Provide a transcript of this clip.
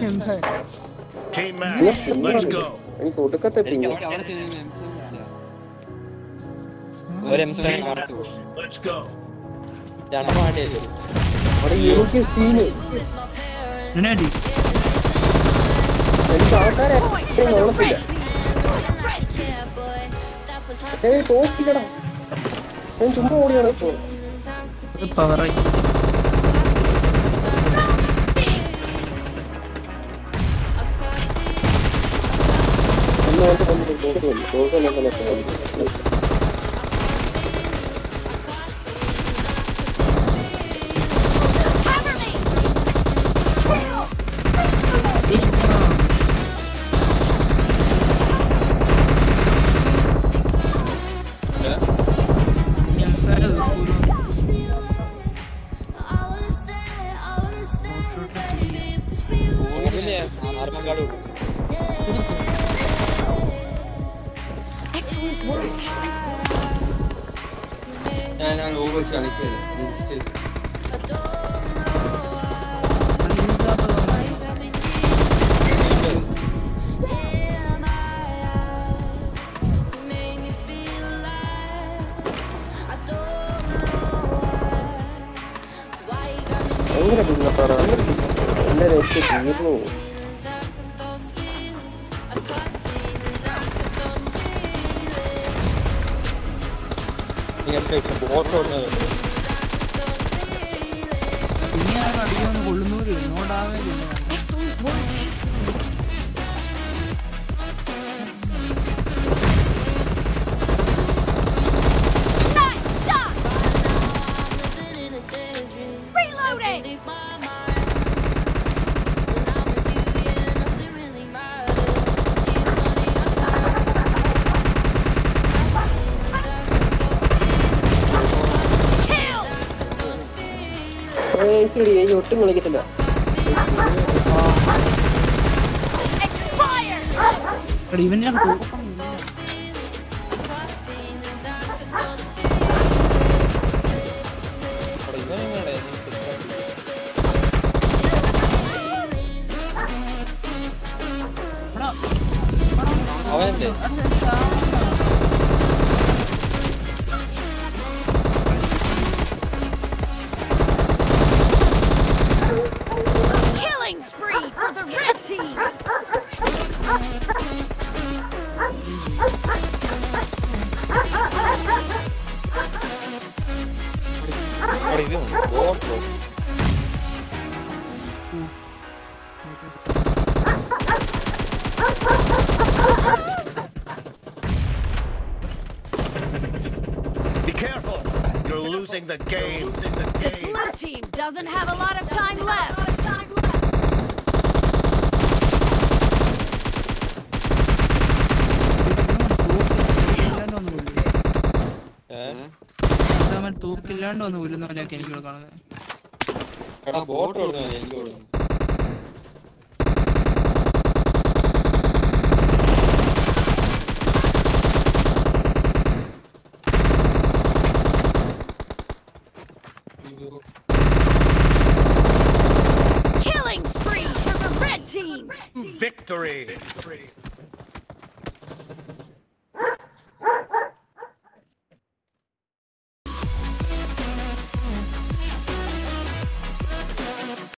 Team match, let's go. എനിക്ക് ഒടുക്കത്തെ ping. Let's go. അവിടെ എനിക്ക് സീന്. എനിക്ക് ആൾക്കാരെ നോളത്തില്ല. തോക്കില്ലടാ. ഞാൻ ചുമ്മാ ഓടിയാണ് ഇപ്പോൾ. പവറായി ഒട്ടും കളിക്കത്തില്ല. Be careful. You're losing the game. Blue team doesn't have a lot of time left. തൂക്കില്ലാണ്ട് വന്ന് ഉരുന്നവനൊക്കെ എനിക്ക് കാണുന്നത്. Killing spree for the red team. Victory.